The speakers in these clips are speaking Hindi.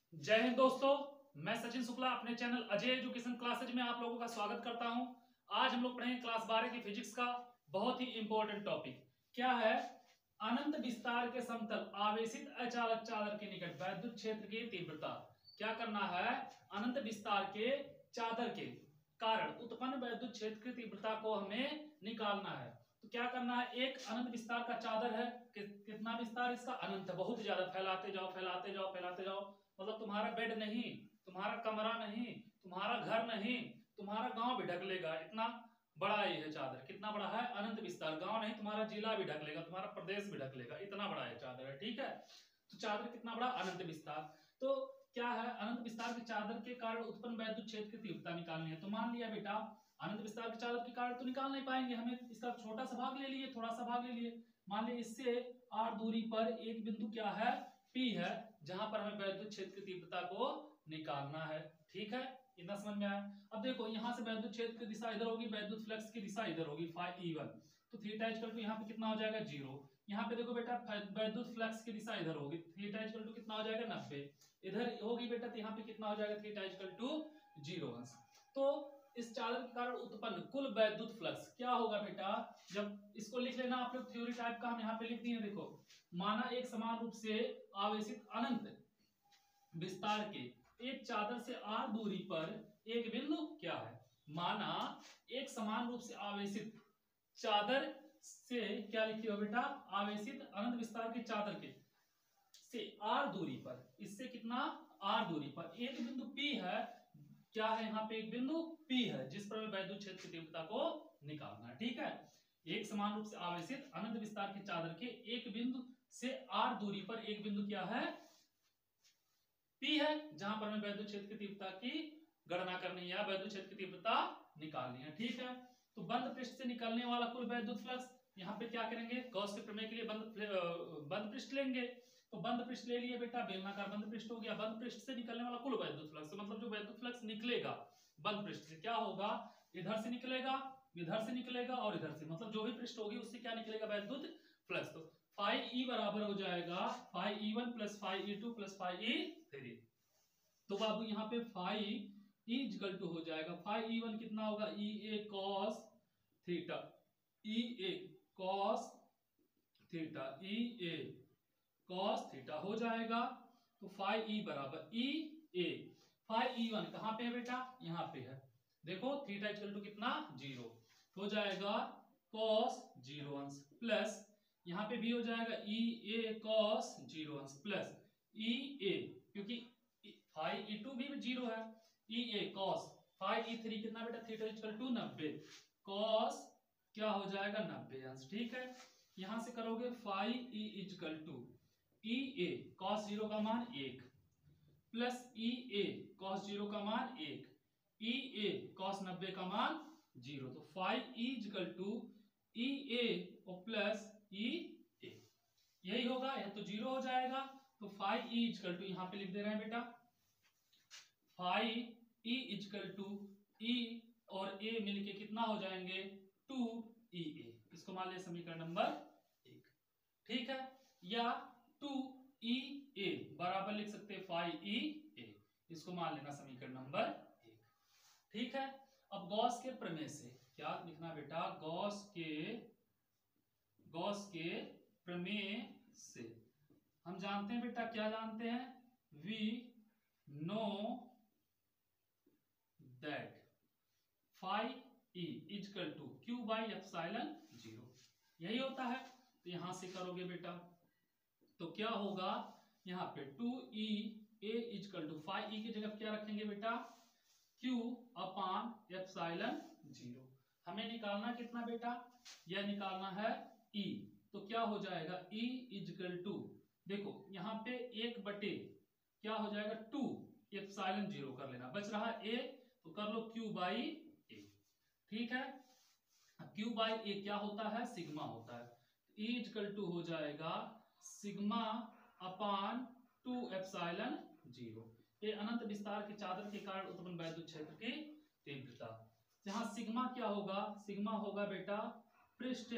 जय हिंद दोस्तों। मैं सचिन शुक्ला अपने चैनल अजय एजुकेशन क्लासेज में आप लोगों का स्वागत करता हूं। आज हम लोग पढ़ेंगे क्लास 12 की फिजिक्स का बहुत ही इंपॉर्टेंट टॉपिक। क्या है? अनंत विस्तार के समतल आवेशित अचालक चादर के निकट वैद्युत क्षेत्र की तीव्रता। क्या करना है? अनंत विस्तार के चादर के कारण उत्पन्न वैद्युत क्षेत्र की तीव्रता को हमें निकालना है। तो क्या करना है? एक अनंत विस्तार का चादर है। कितना विस्तार इसका? अनंत है, बहुत ज्यादा। फैलाते जाओ फैलाते जाओ फैलाते जाओ। मतलब तुम्हारा बेड नहीं, तुम्हारा कमरा नहीं, तुम्हारा घर नहीं, तुम्हारा गांव भी ढक लेगा, इतना बड़ा ये है चादर। कितना बड़ा है? अनंत विस्तार। गांव नहीं, तुम्हारा जिला भी ढक लेगा, तुम्हारा प्रदेश भी ढक लेगा, इतना बड़ा है चादर है। ठीक है, तो चादर कितना बड़ा? अनंत विस्तार। तो क्या है? अनंत विस्तार की चादर के कारण उत्पन्न वैद्युत क्षेत्र की तीव्रता निकालनी है। तो मान लिया बेटा, अनंत विस्तार की चादर के कारण तो निकाल नहीं पाएंगे, हमें इसका छोटा सा भाग ले लिए, थोड़ा सा भाग ले लिए। मान लिया इससे r दूरी पर एक बिंदु क्या है? P है, जहां पर हमें वैद्युत क्षेत्र की तीव्रता को निकालना है। ठीक है, इतना समझ में आया। अब देखो, यहां से वैद्युत क्षेत्र की दिशा इधर होगी, वैद्युत फ्लक्स की दिशा इधर होगी, फाइ E1। तो थीटा इक्वल टू यहाँ पे कितना हो जाएगा? 0। यहाँ पे देखो बेटा, वैद्युत फ्लक्स की दिशा इधर होगी, थीटा इक्वल टू कितना हो जाएगा? 90। इधर होगी बेटा, तो यहाँ पे कितना हो जाएगा? थीटा इक्वल टू 0 अंश। तो इस चादर के कारण उत्पन्न कुल वैद्युत फ्लक्स क्या होगा बेटा? जब इसको लिख लेना आप लोग, थ्योरी टाइप का हम यहाँ पे लिख दिए। देखो, माना एक समान रूप से आवेशित अनंत विस्तार के एक चादर से r दूरी पर एक बिंदु क्या है? माना एक समान रूप से आवेशित चादर से क्या लिखी हो बेटा? आवेशित अनंत विस्तार की चादर के से r दूरी पर, इससे कितना? r दूरी पर एक बिंदु P है। क्या है? यहाँ पे एक बिंदु P है जिस पर वैद्युत क्षेत्र की तीव्रता को निकालना है। ठीक है, एक समान रूप से आवेशित अनंत विस्तार की चादर के एक बिंदु से r दूरी पर एक बिंदु क्या है? P है, जहां पर हमें वैद्युत क्षेत्र की तीव्रता की गणना करनी है, वैद्युत क्षेत्र की तीव्रता निकालनी है। ठीक है, तो बंद पृष्ठ से निकलने वाला कुल वैद्युत फ्लक्स, यहाँ पे क्या करेंगे? गॉस के प्रमेय के लिए बंद पृष्ठ लेंगे। तो बंद पृष्ठ ले लिए बेटा, बेलनाकार बंद पृष्ठ हो गया। बंद पृष्ठ से निकलने वाला कुल वैद्युत फ्लक्स, तो मतलब जो वैद्युत फ्लक्स निकलेगा बंद पृष्ठ से, क्या होगा? इधर से निकलेगा, इधर से निकलेगा और इधर से, मतलब जो भी पृष्ठ होगी उससे क्या निकलेगा? वैद्युत फ्लक्स। तो फाइ ई बराबर हो जाएगा phi E1 plus phi E2 plus phi E3। तो बाबू यहाँ पे फाइ ई इक्वल टू हो जाएगा, फाइ E1 कितना होगा? E A cos theta, E A cos theta, E A cos theta हो जाएगा। तो फाइ ई बराबर ई ए, फाइ E1 कहां पे है बेटा? यहाँ पे है। देखो, थीटा इक्वल टू कितना? 0 हो जाएगा, कॉस 0 अंश प्लस यहाँ पे भी हो जाएगा ई ए कॉस 0 अंश प्लस ई ए, क्योंकि फाइ E2 भी 0 है, ई ए कॉस फाइ E3 कितना बेटा? थीटा इक्वल टू 90 कॉस क्या हो जाएगा? 90 अंश। ठीक है, यहां से करोगे phi E equal to E A cos 0 का मान 1 प्लस ई ए कॉस 0 का मान 1, ई ए कॉस 90 का मान 0। तो phi E equal to E A और प्लस ई ए, यही होगा। यह तो 0 हो जाएगा। तो फाइ ई इक्वल टू यहां पे लिख दे रहे हैं बेटा, phi E equal to E और ए मिलके कितना हो जाएंगे? 2 ई ए। इसको मान लिया समीकरण नंबर 1। ठीक है, या 2 ई ए बराबर लिख सकते हैं फाइ ई ए, इसको मान लेना समीकरण नंबर 1। ठीक है, अब गॉस के प्रमेय से क्या लिखना बेटा? गॉस के प्रमेय से हम जानते हैं बेटा, क्या जानते हैं? We know that phi E equal to Q by epsilon 0, यही होता है। तो यहां से करोगे बेटा, तो क्या होगा? यहाँ पे 2 E A equal to phi E की जगह क्या रखेंगे बेटा? Q upon epsilon 0। हमें निकालना कितना बेटा? यह निकालना है ई। तो क्या हो जाएगा? ई इक्वल टू, देखो यहाँ पे 1 बटे क्या हो जाएगा? 2 एप्सिलॉन 0 कर लेना, बच रहा ए, तो कर लो क्यू बाई ए। ठीक है, क्यू बाई ए क्या होता है? सिग्मा होता है। ई इक्वल टू हो जाएगा सिग्मा अपान 2 एप्सिलॉन 0। ये अनंत विस्तार की चादर के कारण उत्पन्न वैद्युत क्षेत्र की तीव्रता। जहां सिग्मा क्या होगा? सिग्मा होगा बेटा पृष्ठ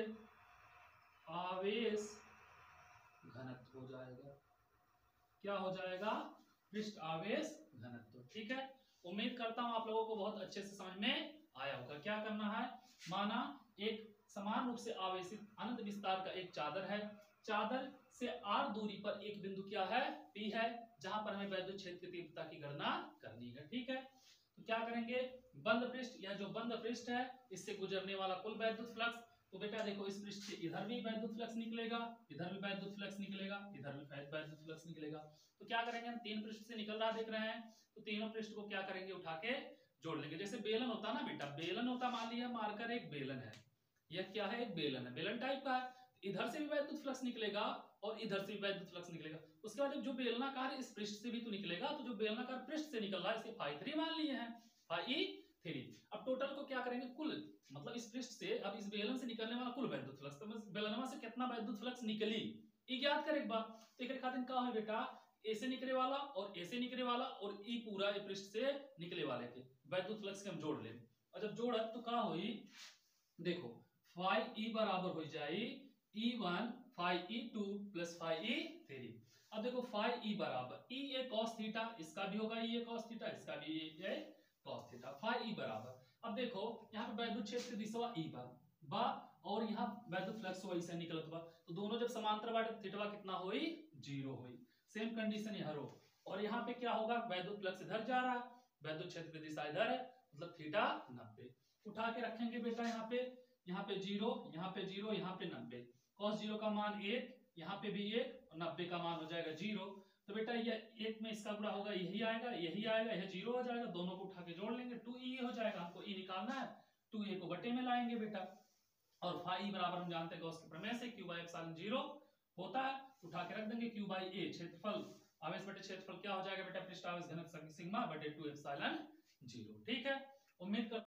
आवेश घनत्व हो जाएगा। क्या हो जाएगा? पृष्ठ आवेश घनत्व। ठीक है, उम्मीद करता हूं आप लोगों को बहुत अच्छे से समझ में आया होगा। क्या करना है, माना एक समान रूप से आवेशित अनंत विस्तार का एक चादर है, चादर से r दूरी पर एक बिंदु क्या है, P है, जहां पर हमें वैद्युत क्षेत्र की तीव्रता की गणना करनी है। ठीक है, तो क्या करेंगे, बंद पृष्ठ या जो बंद पृष्ठ है इससे गुजरने वाला कुल वैद्युत फ्लक्स, तो बेटा देखो इस पृष्ठ से इधर भी वैद्युत फ्लक्स निकलेगा, इधर भी वैद्युत फ्लक्स निकलेगा, इधर भी वैद्युत फ्लक्स निकलेगा। तो क्या करेंगे, हम तीन पृष्ठ से निकल रहा देख रहे हैं, तो तीनों पृष्ठ को क्या करेंगे, उठा के जोड़ लेंगे। जैसे बेलन होता ना बेटा, बेलन होता, मान लिया मार्कर एक बेलन है, यह क्या है, एक बेलन है, बेलन टाइप का है, इधर से भी वैद्युत फ्लक्स निकलेगा और इधर से भी वैद्युत फ्लक्स निकलेगा। उसके बाद जो बेलनाकार इस पृष्ठ से भी तो निकलेगा, तो जो बेलनाकार पृष्ठ से निकल रहा है इसे φ3 मान लिए हैं, φ3। अब टोटल को क्या करेंगे, कुल मतलब इस पृष्ठ से, अब इस बेलन से निकलने वाला कुल वैद्युत फ्लक्स, तो बेलनवा से कितना वैद्युत फ्लक्स निकली ये ज्ञात कर एक बार। तो एक खातिर का है बेटा, ए से निकले वाला और ए से निकले वाला और ई पूरा ए पृष्ठ से निकले वाले के वैद्युत फ्लक्स के हम जोड़ ले, और जब जोड़ तो का होई, देखो φe बराबर हो जाए E1 φe2 प्लस φe3। अब देखो φe बराबर e a cos थीटा, इसका भी होगा e a cos थीटा, इसका भी e a cos theta, φe बराबर। अब देखो यहाँ पे वैद्युत क्षेत्र दिशा e बा और यहाँ वैद्युत फ्लक्स वही से निकलत बा, तो दोनों जब समांतर बाटे थीटा कितना होई, 0 होई। सेम कंडीशन यहाँ रो, और यहाँ पे क्या होगा, वैद्युत फ्लक्स इधर जा रहा है, वैद्युत क्षेत्र की दिशा इधर है, मतलब थीटा 90। उठा के रखेंगे बेटा, यहाँ पे 0, यहाँ पे 0, यहाँ पे 90, cos 0 का मान 1, यहाँ पे भी 1 और 90 का मान हो जाएगा 0। तो बेटा ये 1 में इसका गुणा होगा, यही आएगा, यही आएगा, यह 0 हो जाएगा, दोनों को उठा के जोड़ लेंगे, 2e हो जाएगा, हमको e निकालना है, 2a को बटे में लाएंगे बेटा, और φe बराबर हम जानते हैं गॉस के प्रमेय से q बाई एप्सिलॉन 0 होता है, उठा के रख देंगे q बाई a, क्षेत्रफल आवेश बटे क्षेत्रफल क्या हो जाएगा बेटा, पृष्ठ आवेश घनत्व सिग्मा बटे 2 एप्सिलॉन 0। ठीक है, उम्मीद कर